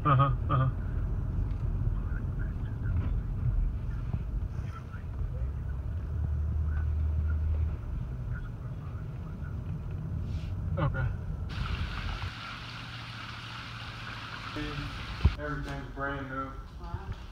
Uh-huh, uh-huh. Okay. Everything's brand new. Wow.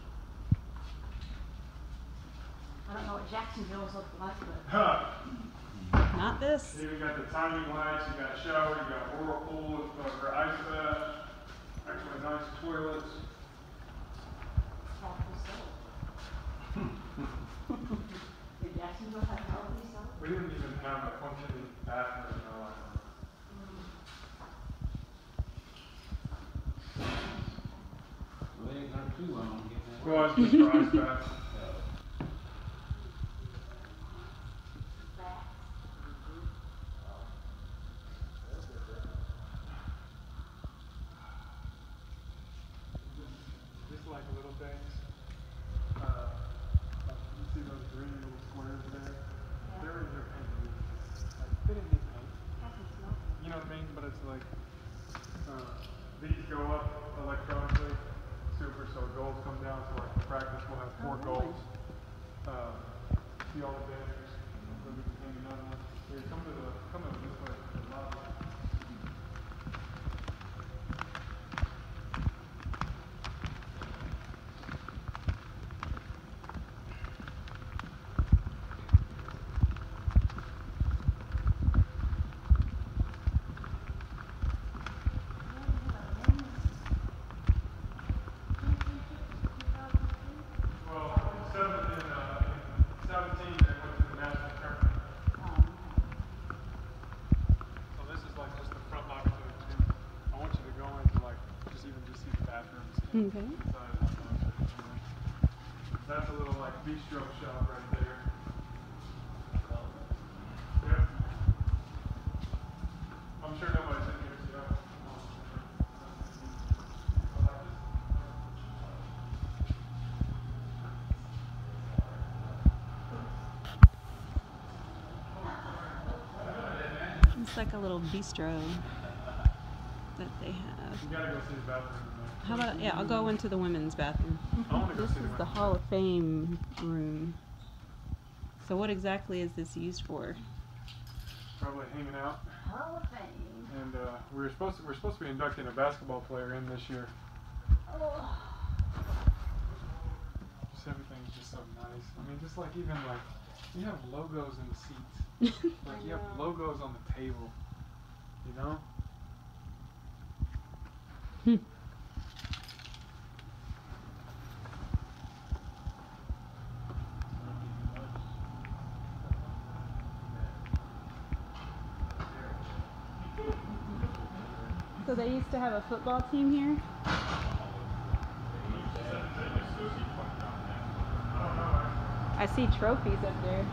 I don't know what Jacksonville's look like, but not this. Here you got the timing lights, you got shower, you got whirlpool for ice bath, actually nice toilets. Did Jacksonville have healthy stuff? We didn't even have a functioning bathroom in our life. Well, they ain't got too long to get that. Well, it's just for ice bath. Just like little things. You see those green little squares there? Yeah. They're in your paint. Like, they didn't need paint. You know what I mean? But it's like, these go up electronically, super, so goals come down, so like in practice we'll have 4 goals. See all the banners, that we can hang another one. Here, come to this way, to the lobby. Okay. That's a little like bistro shop right there. Yeah. I'm sure nobody's in here, so. It's like a little bistro that they have. You gotta go see the bathroom. How about, yeah, I'll go into the women's bathroom. I wanna go This see the is the women's Hall of Fame room. So what exactly is this used for? Probably hanging out. Hall of Fame. And we're supposed to be inducting a basketball player in this year. Oh. Just everything's just so nice. I mean, just like even like you have logos in the seats. Like you have logos on the table. You know? So they used to have a football team here? I see trophies up there.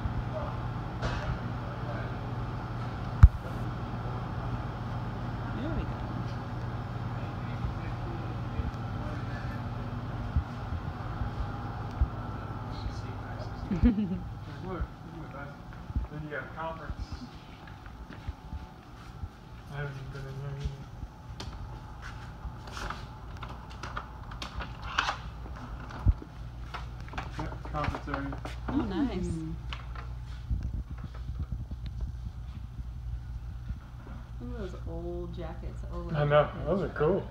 There we go. Look at that. Then you got conference. I haven't even been in there either. Yep, conference area. Oh, nice. Look at those old jackets. Old I know, those are cool.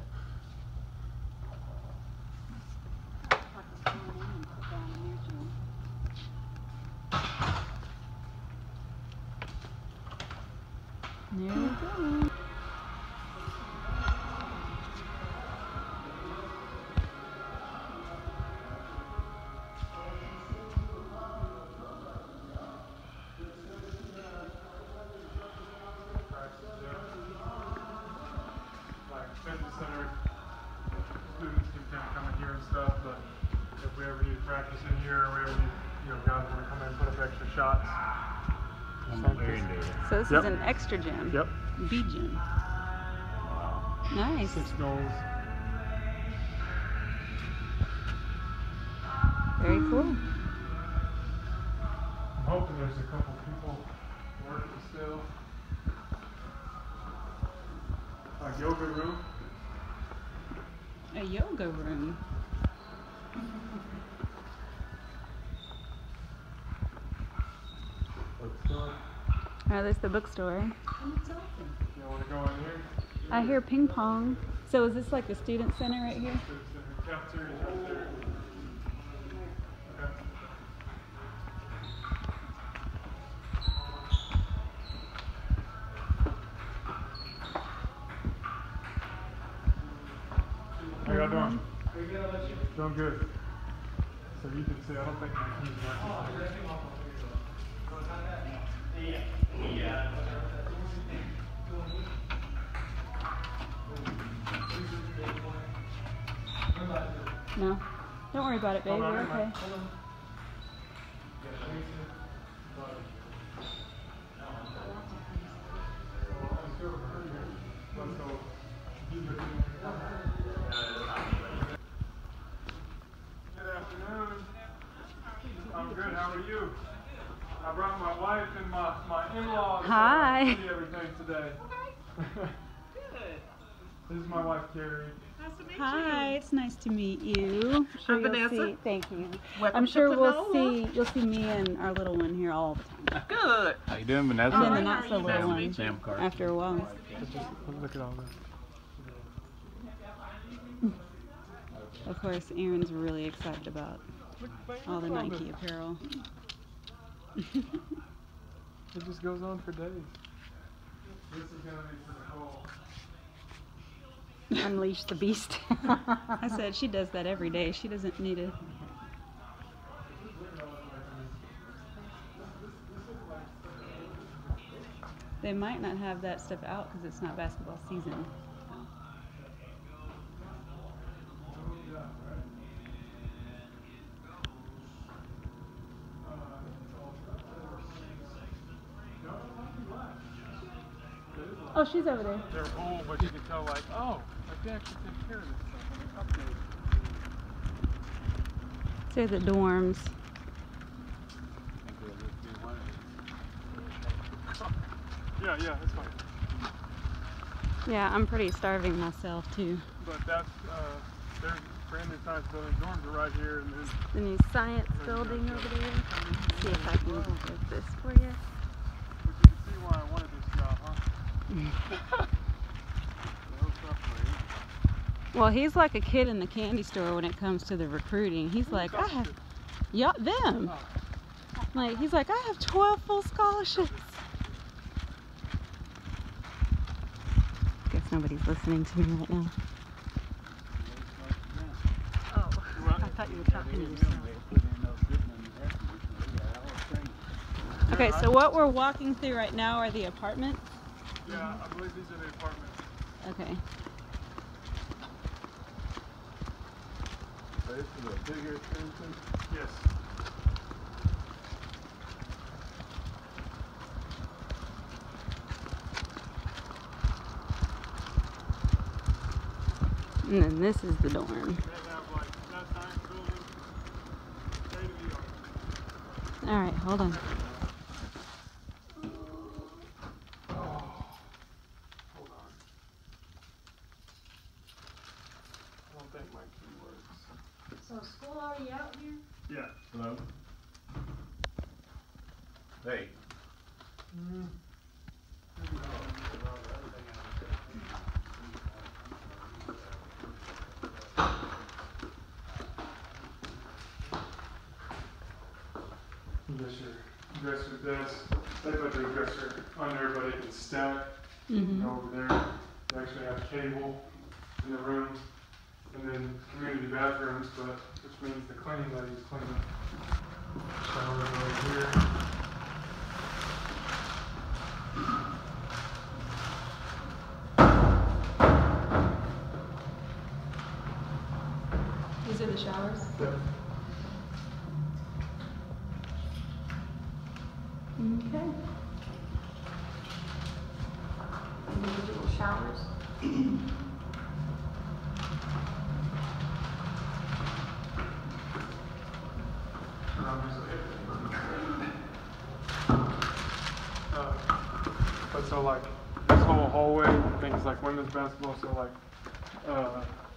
There we go. Like fitness center, students can kind of come in here and stuff, but if we ever need to practice in here, or we ever need, you know, guys want to come in and put up extra shots. So this Yep. is an extra gym. Yep. B gym. Wow. Nice. 6 goals. Very cool. I'm hoping there's a couple people working still. Like yoga room. A yoga room. Oh, there's the bookstore. You want to go in here? I hear ping pong. So is this like the student center right here? The cafeteria right there. Okay. How y'all doing? Doing good. So you can see, I don't think my keys working. No. Don't worry about it, babe. Hold on, We're never okay. mind. Hold on. Good afternoon. I'm good. How are you? I brought my wife and my in-laws. Hi. To see everything today. This is my wife, Carrie. Nice to meet Hi, it's nice to meet you. I'm Vanessa. See, thank you. Welcome I'm to sure Panola. you'll see me and our little one here all the time. Good. How you doing, Vanessa? And then the Alright, not how so are you? Nice little to one meet you. Sam Carter. after a while. Look at all that. Of course, Aaron's really excited about all the Nike apparel. It just goes on for days. This is gonna be for Nicole. Unleash the beast. I said she does that every day. She doesn't need it. They might not have that stuff out because it's not basketball season. Oh, she's over there. They're old, but you can tell, like, oh, like they actually take care of this stuff. Update. These are the dorms. Yeah, that's fine. Yeah, I'm pretty starving myself too. But that's, there's brand new science building. Dorms are right here, and then The new science building over there. Let's see if I can get this for you. but you can see why I wanted this job, huh? No suffering. Well, he's like a kid in the candy store when it comes to the recruiting. He's like, I have, yeah, them. Like, he's like, I have 12 full scholarships. Guess nobody's listening to me right now. Oh, I thought you were talking to yourself. Okay, so what we're walking through right now are the apartments. Yeah, I believe these are the apartments. Okay. This is a bigger extension. Yes. And then this is the dorm. They have, like, that science building, state of the art. All right, hold on. Hold on. I don't think my key works. So school already out here? Yeah. Hello? Hey. Dresser desk. They put their dresser under, but it can stack. Mm-hmm. Go over there. They actually have cable in the room, and then community bathrooms, but which means the cleaning ladies clean up. Shower right here. These are the showers? Yep. Okay. Individual showers. But so like this whole hallway, things like women's basketball, so like